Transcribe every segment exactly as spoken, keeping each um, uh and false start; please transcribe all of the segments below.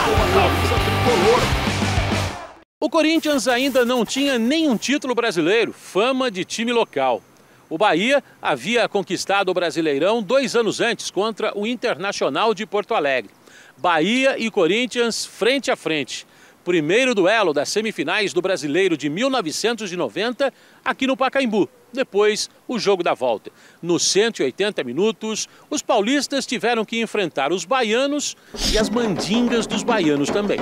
O Corinthians ainda não tinha nenhum título brasileiro, fama de time local. O Bahia havia conquistado o Brasileirão dois anos antes contra o Internacional de Porto Alegre. Bahia e Corinthians frente a frente. Primeiro duelo das semifinais do Brasileiro de mil novecentos e noventa aqui no Pacaembu. Depois, o jogo da volta. Nos cento e oitenta minutos, os paulistas tiveram que enfrentar os baianos e as mandingas dos baianos também.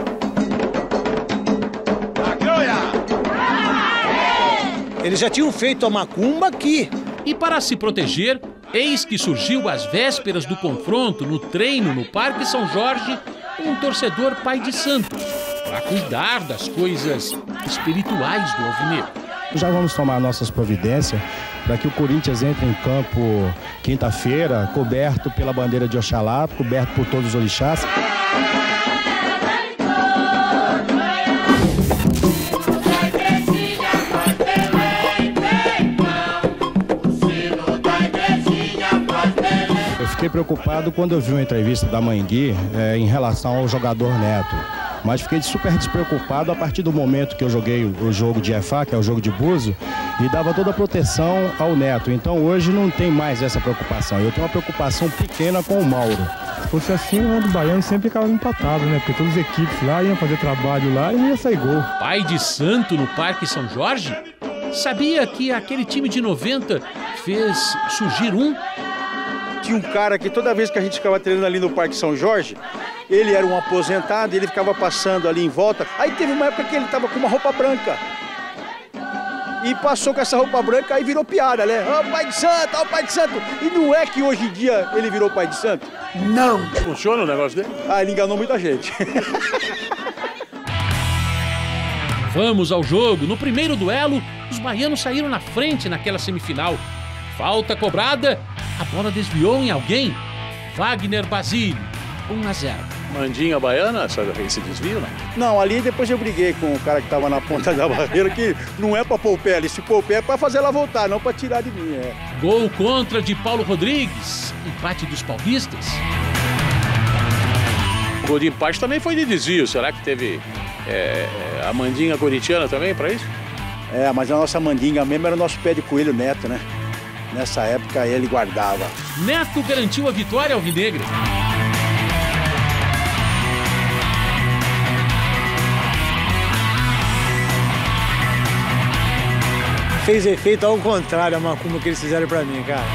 Eles já tinham feito a macumba aqui. E para se proteger, eis que surgiu às vésperas do confronto, no treino no Parque São Jorge, um torcedor pai de santo, para cuidar das coisas espirituais do alvinegro. Já vamos tomar nossas providências para que o Corinthians entre em campo quinta-feira, coberto pela bandeira de Oxalá, coberto por todos os orixás. Fiquei preocupado quando eu vi uma entrevista da Mãe Gui é, em relação ao jogador Neto. Mas fiquei super despreocupado a partir do momento que eu joguei o jogo de F A, que é o jogo de buzo, e dava toda a proteção ao Neto. Então hoje não tem mais essa preocupação. Eu tenho uma preocupação pequena com o Mauro. Se fosse assim, o do Baiano sempre ficava empatado, né? Porque todas as equipes lá iam fazer trabalho lá e não ia sair gol. Pai de santo no Parque São Jorge? Sabia que aquele time de noventa fez surgir um? Tinha um cara que toda vez que a gente ficava treinando ali no Parque São Jorge, ele era um aposentado, ele ficava passando ali em volta. Aí teve uma época que ele estava com uma roupa branca. E passou com essa roupa branca e virou piada, né? Ó, oh, pai de santo, ó, oh, pai de santo. E não é que hoje em dia ele virou pai de santo? Não. Funciona o negócio dele? Ah, ele enganou muita gente. Vamos ao jogo. No primeiro duelo, os baianos saíram na frente naquela semifinal. Falta cobrada, a bola desviou em alguém. Wagner Basílio, um a zero. Mandinga baiana, esse desvio, não? Não, ali depois eu briguei com o cara que estava na ponta da barreira, que não é para pôr o pé ali. Se pôr o pé é para fazer ela voltar, não para tirar de mim. É. Gol contra de Paulo Rodrigues, empate dos paulistas. O gol de empate também foi de desvio, será que teve é, a mandinga corintiana também para isso? É, mas a nossa mandinga mesmo era o nosso pé de coelho Neto, né? Nessa época ele guardava. Neto garantiu a vitória alvinegra. Fez efeito ao contrário a macumba que eles fizeram pra mim, cara.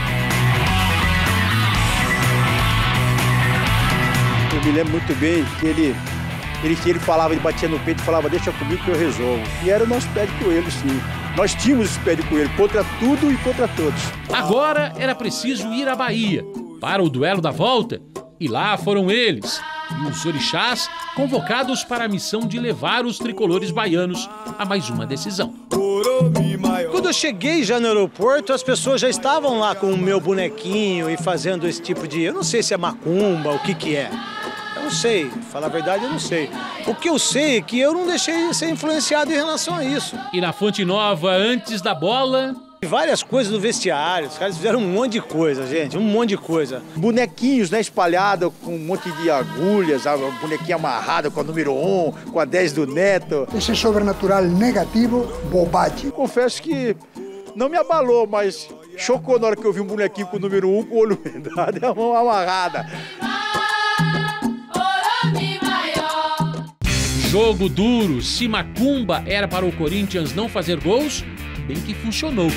Eu me lembro muito bem que ele, ele, ele falava, ele batia no peito e falava, deixa comigo que eu resolvo. E era o nosso pé de coelho, sim. Nós tínhamos esse pé de coelho contra tudo e contra todos. Agora era preciso ir à Bahia para o duelo da volta. E lá foram eles e os orixás convocados para a missão de levar os tricolores baianos a mais uma decisão. Quando eu cheguei já no aeroporto, as pessoas já estavam lá com o meu bonequinho e fazendo esse tipo de... Eu não sei se é macumba, o que que é. Eu não sei, falar a verdade eu não sei. O que eu sei é que eu não deixei de ser influenciado em relação a isso. E na Fonte Nova, antes da bola... Várias coisas no vestiário, os caras fizeram um monte de coisa, gente, um monte de coisa. Bonequinhos, né, espalhados com um monte de agulhas, a bonequinha amarrada com a número um, com a dez do Neto. Esse sobrenatural negativo, bobagem. Confesso que não me abalou, mas chocou na hora que eu vi um bonequinho com o número um, com o olho vendado e a mão amarrada. Jogo duro, se macumba era para o Corinthians não fazer gols, bem que funcionou.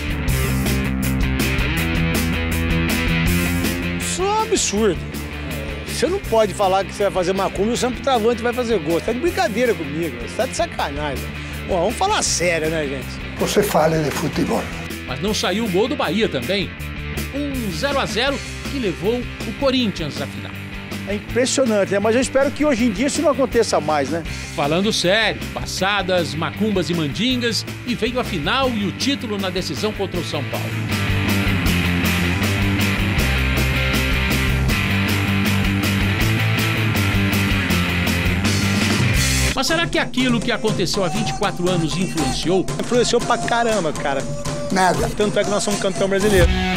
Isso é um absurdo. Você não pode falar que você vai fazer macumba e o centroavante vai fazer gol. Você tá de brincadeira comigo, você tá de sacanagem. Bom, vamos falar sério, né, gente? Você fala de futebol. Mas não saiu o gol do Bahia também. Um zero a zero que levou o Corinthians à final. É impressionante, né? Mas eu espero que hoje em dia isso não aconteça mais, né? Falando sério, passadas, macumbas e mandingas, e veio a final e o título na decisão contra o São Paulo. Mas será que aquilo que aconteceu há vinte e quatro anos influenciou? Influenciou pra caramba, cara. Nada. Tanto é que nós somos campeão brasileiro.